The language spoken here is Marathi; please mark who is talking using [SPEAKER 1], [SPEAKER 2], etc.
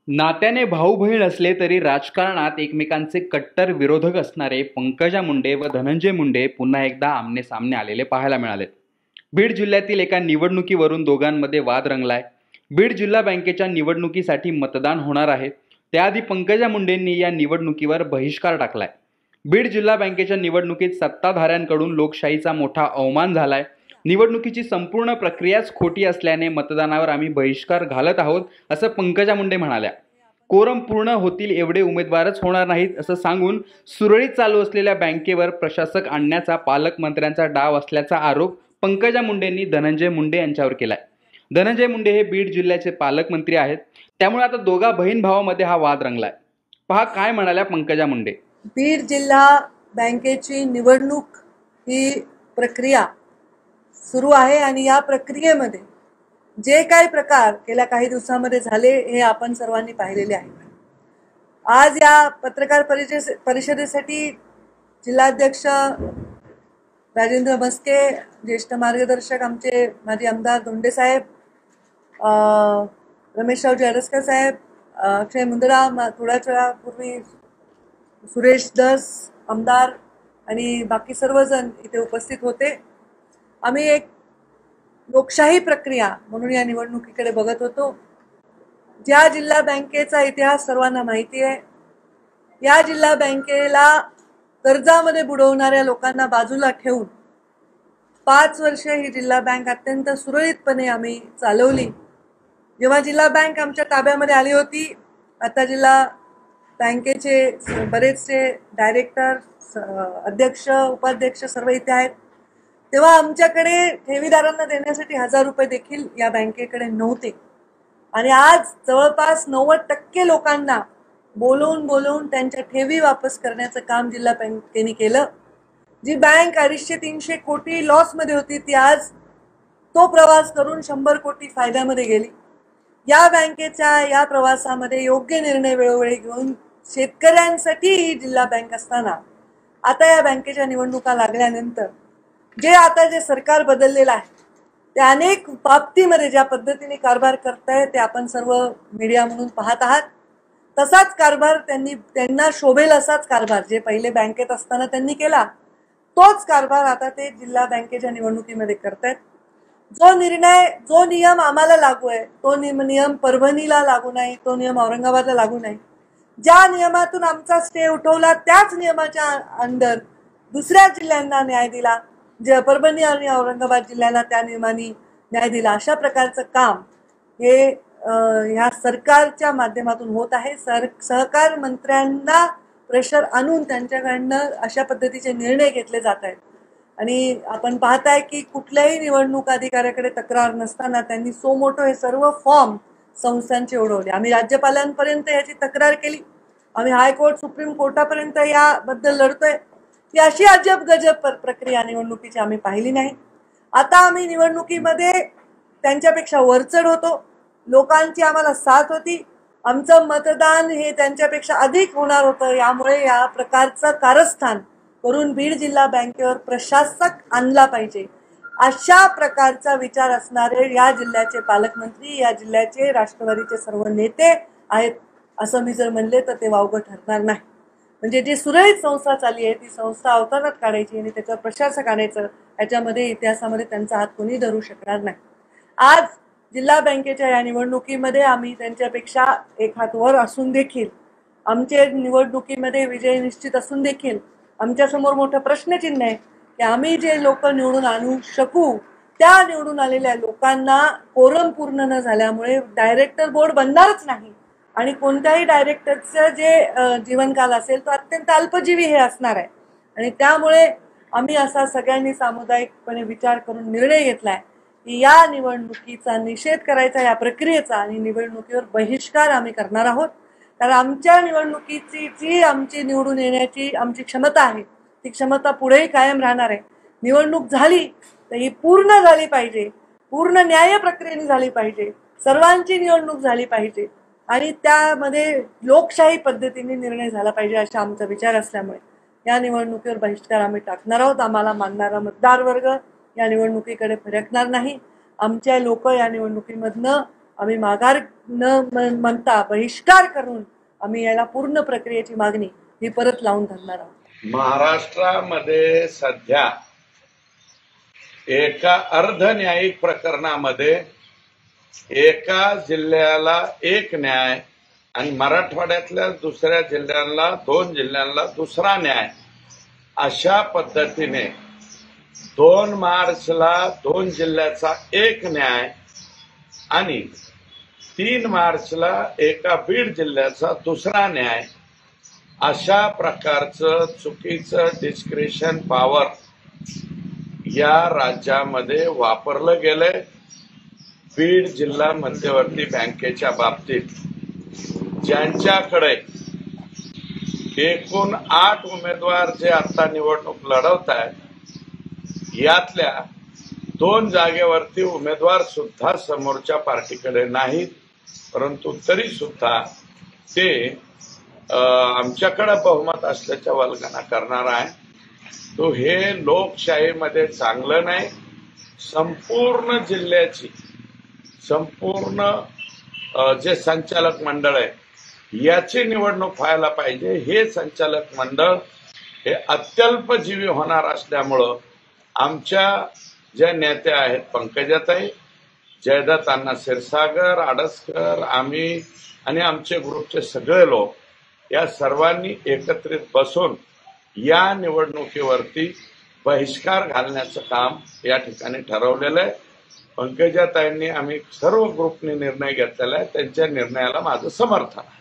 [SPEAKER 1] नात्याने भाऊ बहीण असले तरी राजकारणात एकमेकांचे कट्टर विरोधक असणारे पंकजा मुंडे व धनंजय मुंडे पुन्हा एकदा आमनेसामने आलेले पाहायला मिळालेत. बीड जिल्ह्यातील एका निवडणुकीवरून दोघांमध्ये वाद रंगलाय. बीड जिल्हा बँकेच्या निवडणुकीसाठी मतदान होणार आहे. त्याआधी पंकजा मुंडेंनी या निवडणुकीवर बहिष्कार टाकलाय. बीड जिल्हा बँकेच्या निवडणुकीत सत्ताधाऱ्यांकडून लोकशाहीचा मोठा अवमान झालाय. निवडणुकीची संपूर्ण प्रक्रियाच खोटी असल्याने मतदानावर आम्ही बहिष्कार घालत आहोत, असं पंकजा मुंडे म्हणाल्या. कोरम पूर्ण होतील एवढे उमेदवारच होणार नाहीत असं सांगून सुरळीत चालू असलेल्या बँकेवर प्रशासक आणण्याचा पालकमंत्र्यांचा डाव असल्याचा आरोप पंकजा मुंडेंनी धनंजय मुंडे यांच्यावर केलाय. धनंजय मुंडे हे बीड जिल्ह्याचे पालकमंत्री आहेत. त्यामुळे आता दोघा बहीण भावामध्ये हा वाद रंगलाय. पहा काय म्हणाल्या पंकजा मुंडे.
[SPEAKER 2] बीड जिल्हा बँकेची निवडणूक ही प्रक्रिया सुरू आहे आणि या प्रक्रियेमध्ये जे काही प्रकार गेल्या काही दिवसांमध्ये झाले हे आपण सर्वांनी पाहिलेले आहे. आज या पत्रकार परिषदेसाठी जिल्हाध्यक्ष राजेंद्र मस्के, ज्येष्ठ मार्गदर्शक आमचे माजी आमदार धोंडे साहेब, रमेशरावजी अडसकर साहेब, अक्षय मुंदडा, थोड्याच वेळापूर्वी सुरेश दस आमदार आणि बाकी सर्वजण इथे उपस्थित होते. आम्ही एक लोकशाही प्रक्रिया म्हणून या निवडणुकीकडे बघत होतो. ज्या जिल्हा बँकेचा इतिहास सर्वांना माहिती आहे, या जिल्हा बँकेला कर्जामध्ये बुडवणाऱ्या लोकांना बाजूला ठेवून 5 वर्ष ही जिल्हा बँक अत्यंत सुरळीतपणे आम्ही चालवली. जेव्हा जिल्हा बँक आमच्या ताब्यामध्ये आली होती, आता जिल्हा बँकेचे बरेचसे डायरेक्टर, अध्यक्ष, उपाध्यक्ष सर्व इथे आहेत, तेव्हा आमच्याकडे ठेवीदारांना देण्यासाठी 1000 रुपये देखील या बँकेकडे नव्हते. आणि आज जवळपास 90% लोकांना बोलवून त्यांच्या ठेवी वापस करण्याचं काम जिल्हा बँकेने केलं. जी बँक 250-300 कोटी लॉसमध्ये होती, ती आज तो प्रवास करून 100 कोटी फायद्यामध्ये गेली. या बँकेच्या या प्रवासामध्ये योग्य निर्णय वेळोवेळी घेऊन शेतकऱ्यांसाठी ही जिल्हा बँक असताना आता या बँकेच्या निवडणुका लागल्यानंतर जे सरकार बदललेलं आहे ते अनेक बाबतीमध्ये ज्या पद्धतीने कारभार करताय ते आपण सर्व मीडिया म्हणून पाहत आहात. तसाच कारभार त्यांना शोभेल असाच कारभार जे पहिले बँकेत असताना त्यांनी केला, तोच कारभार आता ते जिल्हा बँकेच्या निवडणुकीमध्ये करतायत. जो नियम आम्हाला लागू आहे तो नियम परभणीला लागू नाही, तो नियम औरंगाबादला लागू नाही. ज्या नियमातून आमचा स्टे उठवला त्याच नियमाच्या अंडर दुसऱ्या जिल्ह्यांना न्याय दिला, जे परभणी आणि औरंगाबाद जिल्ह्याला त्या नियमाने न्याय दिला. अशा प्रकारचं काम हे ह्या सरकारच्या माध्यमातून होत आहे. सहकार मंत्र्यांना प्रेशर आणून त्यांच्याकडनं अशा पद्धतीचे निर्णय घेतले जात आहेत. आणि आपण पाहताय की कुठल्याही निवडणूक अधिकाऱ्याकडे तक्रार नसताना त्यांनी सो मोठं हे सर्व फॉर्म संस्थांचे उडवले. आम्ही राज्यपालांपर्यंत याची तक्रार केली, आम्ही हायकोर्ट, सुप्रीम कोर्टापर्यंत याबद्दल लढतोय. ही अशी अजब गजब प्रक्रिया निवडणुकीची आम्ही पाहिली नाही. आता आम्ही निवडणुकीमध्ये त्यांच्यापेक्षा वरचढ होतो, लोकांची आम्हाला साथ होती, आमचं मतदान हे त्यांच्यापेक्षा अधिक होणार होतं. यामुळे या प्रकारचं कारस्थान करून बीड जिल्हा बँकेवर प्रशासक आणला पाहिजे अशा प्रकारचा विचार असणारे या जिल्ह्याचे पालकमंत्री, या जिल्ह्याचे राष्ट्रवादीचे सर्व नेते आहेत असं मी जर म्हणले तर ते वावगं ठरणार नाही. म्हणजे जी सुरळीत संस्था चालली आहे ती संस्था अवतरणात काढायची आणि त्याच्यावर प्रशासक आणायचं, याच्यामध्ये इतिहासामध्ये त्यांचा हात कोणी धरू शकणार नाही. आज जिल्हा बँकेच्या या निवडणुकीमध्ये आम्ही त्यांच्यापेक्षा एक हात वर असून देखील, आमचे निवडणुकीमध्ये विजय निश्चित असून देखील आमच्यासमोर मोठं प्रश्नचिन्ह आहे की आम्ही जे लोक निवडून आणू शकू त्या निवडून आलेल्या लोकांना कोरम पूर्ण न झाल्यामुळे डायरेक्टर बोर्ड बनणारच नाही. आणि कोणत्याही डायरेक्टरचं जे जीवनकाल असेल तो अत्यंत अल्पजीवी हे असणार आहे. आणि त्यामुळे आम्ही असा सगळ्यांनी सामुदायिकपणे विचार करून निर्णय घेतलाय की या निवडणुकीचा निषेध करायचा, या प्रक्रियेचा, आणि निवडणुकीवर बहिष्कार आम्ही करणार आहोत. कारण आमच्या निवडणुकीची जी आमची निवडून येण्याची आमची क्षमता आहे ती क्षमता पुढेही कायम राहणार आहे. निवडणूक झाली तर ही पूर्ण झाली पाहिजे, पूर्ण न्याय प्रक्रियेने झाली पाहिजे, सर्वांची निवडणूक झाली पाहिजे आणि त्यामध्ये लोकशाही पद्धतीने निर्णय झाला पाहिजे असा आमचा विचार असल्यामुळे या निवडणुकीवर बहिष्कार आम्ही टाकणार आहोत. आम्हाला मानणारा मतदार वर्ग या निवडणुकीकडे फिरकणार नाही. आमच्या लोक या निवडणुकीमधनं आम्ही माघार न म्हणता बहिष्कार करून आम्ही याला पूर्ण प्रक्रियेची मागणी ही परत लावून धरणार आहोत.
[SPEAKER 3] महाराष्ट्रामध्ये सध्या एका अर्धन्यायिक प्रकरणामध्ये एका जिल्ह्याला एक न्याय आणि मराठवाड्यातल्या दुसऱ्या जिल्ह्यांना 2 जिल्ह्यांना दुसरा न्याय अशा पद्धतीने 2 मार्चला 2 जिल्ह्याचा एक न्याय आणि 3 मार्चला एका बीड जिल्ह्याचा दुसरा न्याय अशा प्रकारचं चुकीचं डिस्क्रिशन पॉवर या राज्यामध्ये वापरलं गेलंय. बीड जिल्हा मध्यवर्ती बँकेच्या बाबतीत ज्यांच्याकडे एकूण 8 उमेदवार जे आता निवडणूक लढवत आहेत यातल्या 2 जागेवरती उमेदवार सुद्धा समोरच्या पार्टीकडे नाहीत, परंतु तरी सुद्धा ते आमच्याकडे बहुमत असल्याच्या वल्गना करणार आहे. तो हे लोकशाहीमध्ये चांगलं नाही. संपूर्ण जिल्ह्याची संपूर्ण जे संचालक मंडळ आहे याची निवडणूक व्हायला पाहिजे. हे संचालक मंडळ हे अत्यल्पजीवी होणार असल्यामुळं आमच्या ज्या नेत्या आहेत पंकजाताई, जयदत्त अण्णा क्षीरसागर, आडसकर, आम्ही आणि आमचे ग्रुपचे सगळे लोक या सर्वांनी एकत्रित बसून या निवडणुकीवरती बहिष्कार घालण्याचं काम या ठिकाणी ठरवलेलं आहे. पंकजाताईंनी आम्ही सर्व ग्रुपने निर्णय घेतलेला आहे. त्यांच्या निर्णयाला माझं समर्थन आहे.